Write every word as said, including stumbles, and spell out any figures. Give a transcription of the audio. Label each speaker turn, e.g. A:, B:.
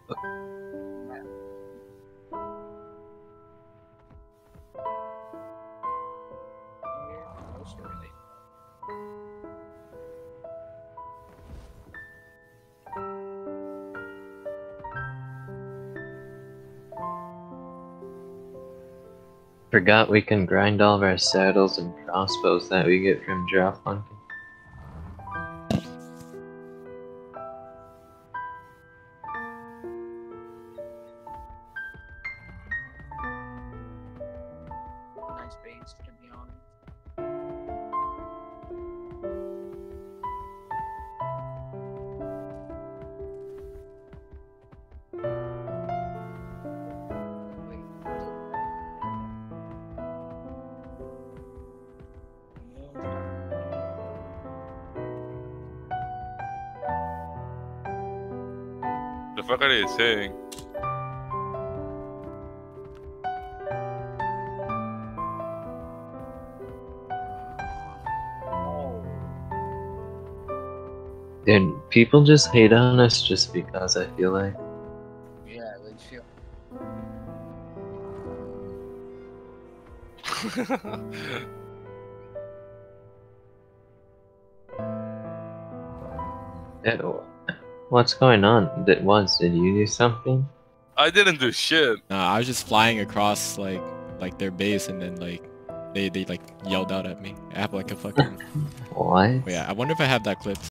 A: Forgot we can grind all of our saddles and crossbows that we get from drop hunting.
B: Nice base, to be honest.
C: The fuck are they saying?
A: Dude, people just hate on us just because, I feel like.
B: Yeah, they feel.
A: Ew. What's going on? Did once did you do something?
C: I didn't do shit.
D: Nah, I was just flying across like like their base, and then like they they like yelled out at me. I have like a fucking.
A: What?
D: Yeah, I wonder if I have that clip.